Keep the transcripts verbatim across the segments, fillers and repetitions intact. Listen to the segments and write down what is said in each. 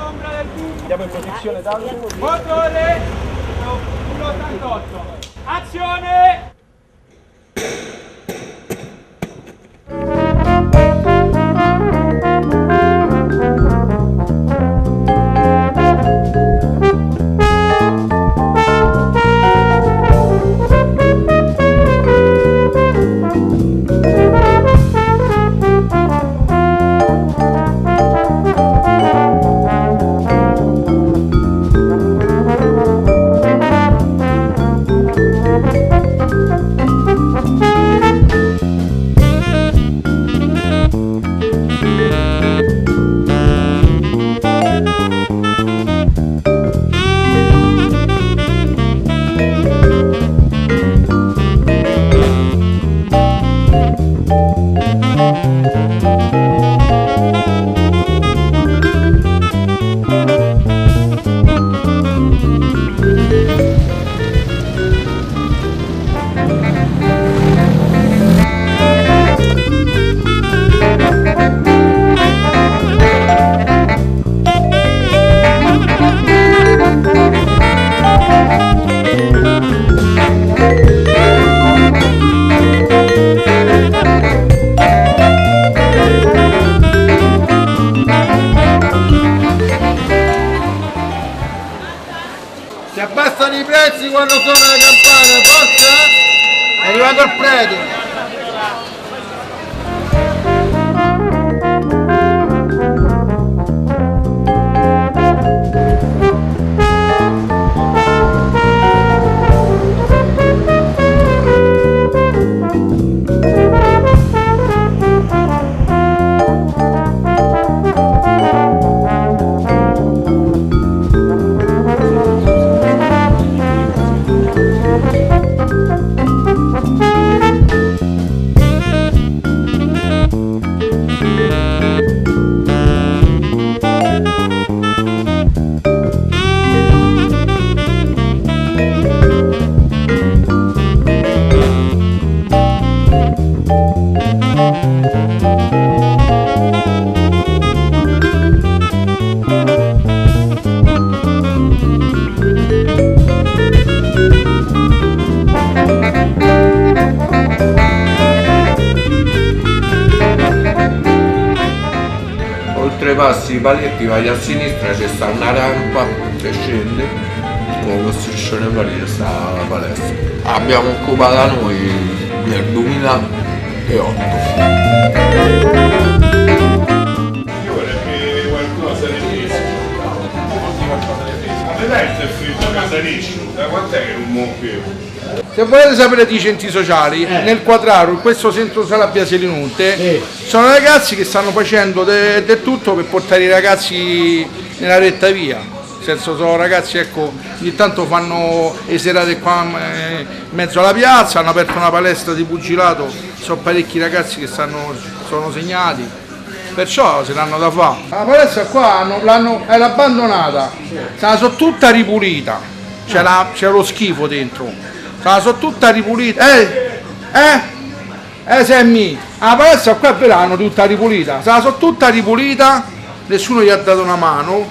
all'ombra del buco. Andiamo in posizione d'alto. Motore uno ottantotto. Azione! Si abbassano i prezzi quando suona la campana, forza! È arrivato il prete! Passi i paletti, vai a sinistra, c'è sta una rampa che scende nello striscione palese sta la palestra. Abbiamo occupata noi nel duemilaotto. Io vorrei che qualcosa di fresco. Ma vedete il fritto casareccio? Da quant'è che non muovevo? Se volete sapere di centri sociali, eh. nel quadrato, in questo centro sala Biaselinunte, eh. sono ragazzi che stanno facendo del de tutto per portare i ragazzi nella retta via. Nel senso, sono ragazzi, ecco, ogni tanto fanno le serate qua eh, in mezzo alla piazza, hanno aperto una palestra di pugilato, sono parecchi ragazzi che stanno, sono segnati, perciò se l'hanno da fare. La palestra qua l'hanno abbandonata, se la sono tutta ripulita, c'è lo schifo dentro. La sono tutta ripulita, eh, eh, eh Sammy, la palestra qua è l'hanno tutta ripulita, se la sono tutta ripulita, nessuno gli ha dato una mano,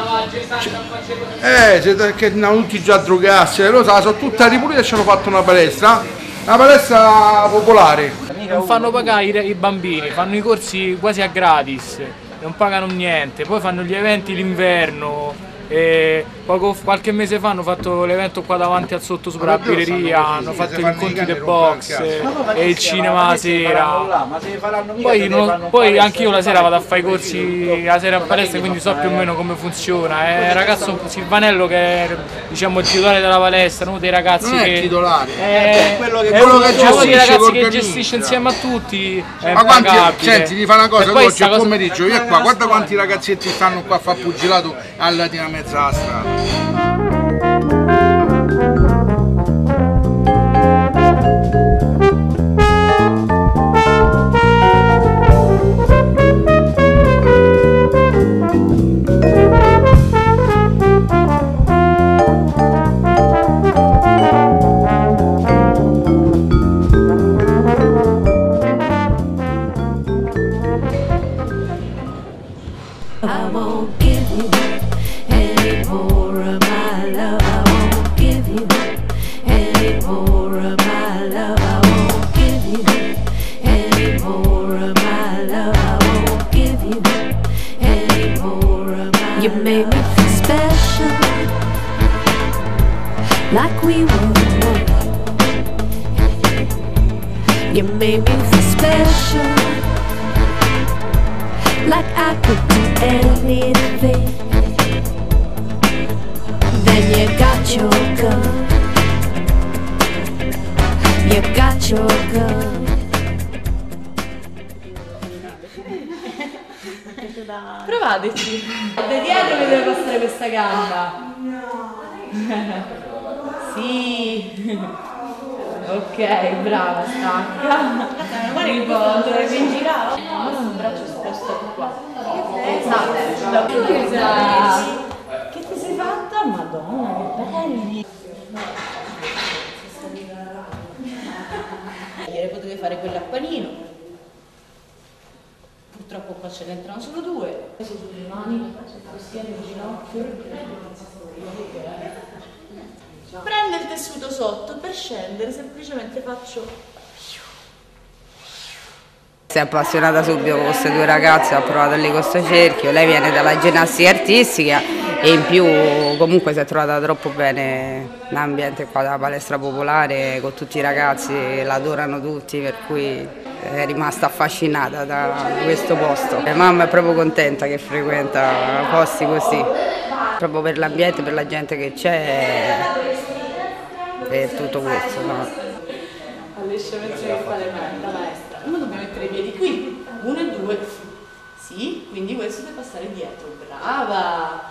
eh, che erano tutti già drogati, loro se la sono tutta ripulita e ci hanno fatto una palestra, una palestra popolare. Non fanno pagare i bambini, fanno i corsi quasi a gratis, non pagano niente, poi fanno gli eventi l'inverno. E poco, qualche mese fa hanno fatto l'evento qua davanti al sottosopra la birreria, hanno fatto gli incontri del box e il cinema la sera. Poi, non, poi anche io la sera vado a fare i corsi la sera a palestra, quindi so più o meno come funziona. È il ragazzo Silvanello che è, diciamo, il titolare della palestra, uno dei ragazzi non che è titolare, è, è quello che, è uno che gestisce, dei ragazzi che gestisce insieme a tutti. È ma quanti, impagabile. senti, ti fa una cosa, tu oggi cosa... pomeriggio, via qua, guarda quanti ragazzetti stanno qua a fare pugilato alla di una mezza la strada. I won't give you special, like we were one. You made me feel special, like I could do anything. Then you got your gun, you got your gun. Provateci. Da dietro mi deve passare questa gamba. Sì. Ok, brava, stacca. Riposa. Mi girava. Ma non un braccio spostato qua. Esatto. Che ti sei fatta? Madonna, che belli. Ieri potevi fare quella a panino. Purtroppo qua ce ne entrano solo due. Sulle mani, così nel ginocchio. Prendo il tessuto sotto, per scendere semplicemente faccio. Si è appassionata subito con queste due ragazze, ha provato lì questo cerchio, lei viene dalla ginnastica artistica e in più comunque si è trovata troppo bene l'ambiente qua della palestra popolare con tutti i ragazzi, la adorano tutti, per cui è rimasta affascinata da questo posto. La mamma è proprio contenta che frequenta posti così, proprio per l'ambiente, per la gente che c'è e tutto questo. No? Alle scemenze che fa la maestra, uno dobbiamo mettere i piedi qui, uno e due, sì, quindi questo deve passare dietro, brava!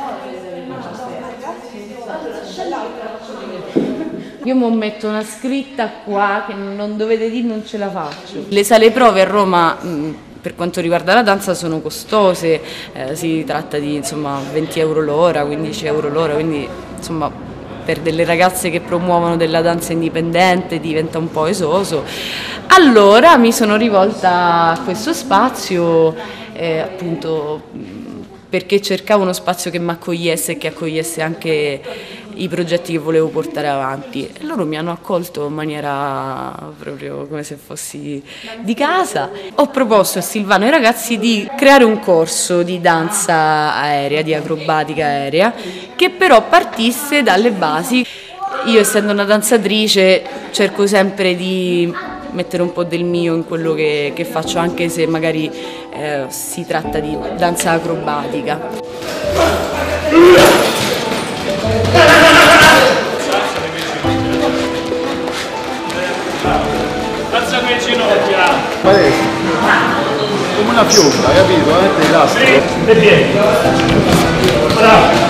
Io mi metto una scritta qua che non dovete dire, non ce la faccio. Le sale prove a Roma mh, per quanto riguarda la danza sono costose, eh, si tratta di insomma venti euro l'ora, quindici euro l'ora, quindi insomma per delle ragazze che promuovono della danza indipendente diventa un po' esoso. Allora mi sono rivolta a questo spazio eh, appunto perché cercavo uno spazio che mi accogliesse e che accogliesse anche i progetti che volevo portare avanti. E loro mi hanno accolto in maniera proprio come se fossi di casa. Ho proposto a Silvano e ai ragazzi di creare un corso di danza aerea, di acrobatica aerea, che però partisse dalle basi. Io, essendo una danzatrice, cerco sempre di mettere un po' del mio in quello che, che faccio, anche se magari eh, si tratta di danza acrobatica. Alza le ginocchia. Come una fionda, capito? Eh? Elastico. Sì, e piedi. Bravo.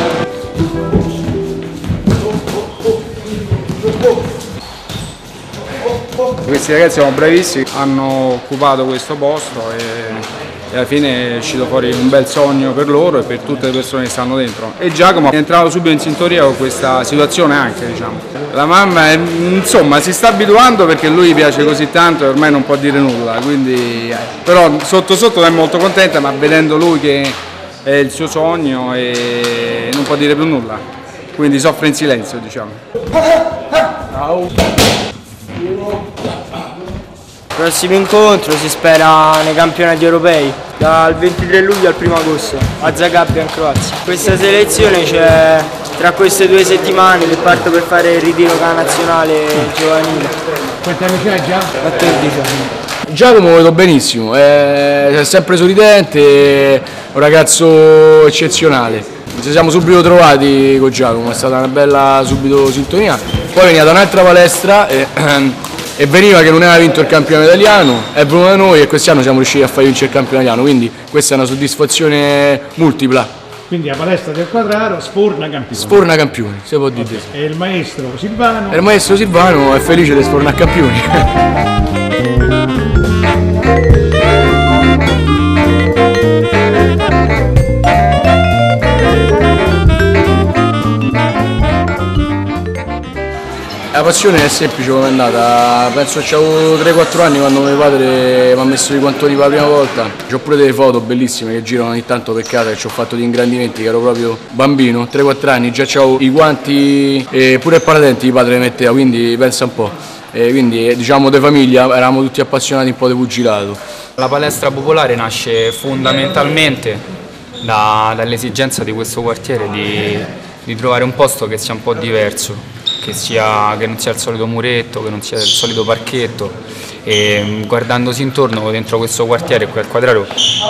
Questi ragazzi sono bravissimi, hanno occupato questo posto e, e alla fine è uscito fuori un bel sogno per loro e per tutte le persone che stanno dentro. E Giacomo è entrato subito in sintonia con questa situazione anche, diciamo. La mamma è, insomma si sta abituando perché lui piace così tanto e ormai non può dire nulla, quindi, però sotto sotto è molto contenta, ma vedendo lui che è il suo sogno e non può dire più nulla, quindi soffre in silenzio, diciamo. Prossimo incontro si spera nei campionati europei dal ventitré luglio al primo agosto a Zagabria in Croazia. Questa selezione c'è tra queste due settimane che parto per fare il ritiro con la nazionale giovanile. Quanti anni c'hai già? quattordici anni. Giacomo lo vedo benissimo, è sempre sorridente, un ragazzo eccezionale. Ci siamo subito trovati con Giacomo, è stata una bella subito sintonia. Poi veniva da un'altra palestra e, e veniva che non aveva vinto il campione italiano, è venuto da noi e quest'anno siamo riusciti a far vincere il campione italiano, quindi questa è una soddisfazione multipla. Quindi la palestra del Quadraro sforna campioni. Sforna campioni, si può dire. Okay. E il maestro Silvano? E il maestro Silvano è felice di sfornare campioni. La passione è semplice come è andata, penso che avevo tre quattro anni quando mio padre mi ha messo i guantoni per la prima volta. C'ho pure delle foto bellissime che girano ogni tanto per casa, che ci ho fatto di ingrandimenti, che ero proprio bambino, tre quattro anni, già avevo i guanti e pure il paradenti mio padre metteva, quindi pensa un po'. E quindi diciamo di famiglia eravamo tutti appassionati un po' di pugilato. La palestra popolare nasce fondamentalmente da, dall'esigenza di questo quartiere di, di trovare un posto che sia un po' diverso, che, sia, che non sia il solito muretto, che non sia il solito parchetto. E guardandosi intorno dentro questo quartiere qui al Quadraro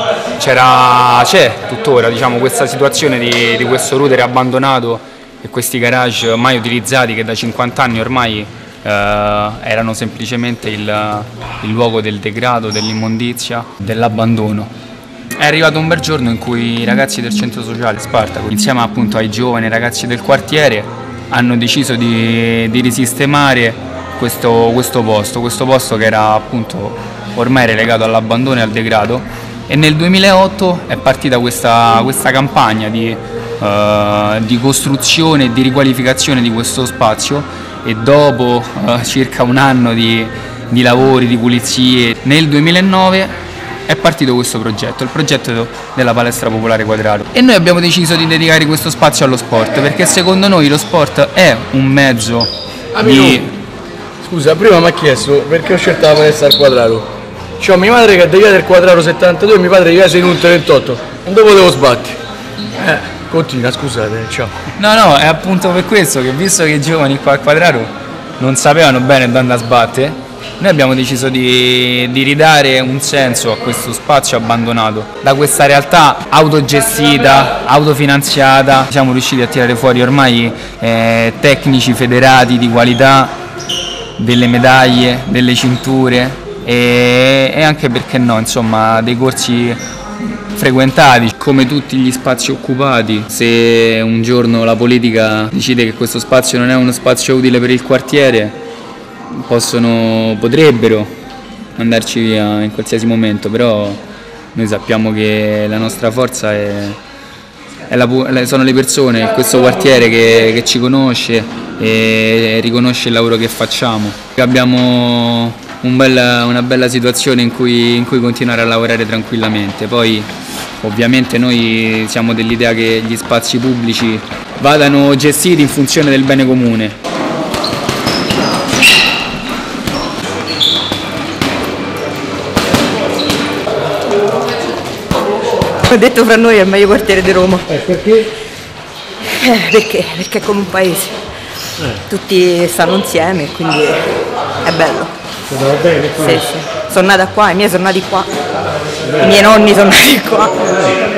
c'era, c'è tuttora, diciamo, questa situazione di, di questo router abbandonato e questi garage mai utilizzati che da cinquanta anni ormai eh, erano semplicemente il, il luogo del degrado, dell'immondizia, dell'abbandono. È arrivato un bel giorno in cui i ragazzi del centro sociale Spartaco, insieme appunto ai giovani ragazzi del quartiere, hanno deciso di, di risistemare questo, questo posto, questo posto che era appunto ormai relegato all'abbandono e al degrado, e nel duemilaotto è partita questa, questa campagna di, uh, di costruzione e di riqualificazione di questo spazio, e dopo uh, circa un anno di, di lavori, di pulizie, nel duemilanove è partito questo progetto, il progetto della palestra popolare Quadraro, e noi abbiamo deciso di dedicare questo spazio allo sport, perché secondo noi lo sport è un mezzo Amico, di... Scusa, prima mi ha chiesto perché ho scelto la palestra al Quadraro. C'ho mia madre che è dedicata al Quadraro settantadue e mio padre che è sei ventotto, non dopo devo sbattere. Eh, continua, scusate, ciao. No, no, è appunto per questo che, visto che i giovani qua al Quadraro non sapevano bene dove andare a sbattere, noi abbiamo deciso di, di ridare un senso a questo spazio abbandonato. Da questa realtà autogestita, autofinanziata, siamo riusciti a tirare fuori ormai eh, tecnici federati di qualità, delle medaglie, delle cinture e, e anche, perché no, insomma, dei corsi frequentati. Come tutti gli spazi occupati, se un giorno la politica decide che questo spazio non è uno spazio utile per il quartiere, possono, potrebbero andarci via in qualsiasi momento, però noi sappiamo che la nostra forza è, è la, sono le persone, questo quartiere che, che ci conosce e riconosce il lavoro che facciamo. Abbiamo un bella, una bella situazione in cui, in cui continuare a lavorare tranquillamente. Poi ovviamente noi siamo dell'idea che gli spazi pubblici vadano gestiti in funzione del bene comune. Ho detto, fra noi è il meglio quartiere di Roma. Eh, perché? Eh, perché? Perché è come un paese. Eh. Tutti stanno insieme, quindi è bello. Va bene? Sì, sì. Sono nata qua, i miei sono nati qua, i miei nonni sono nati qua.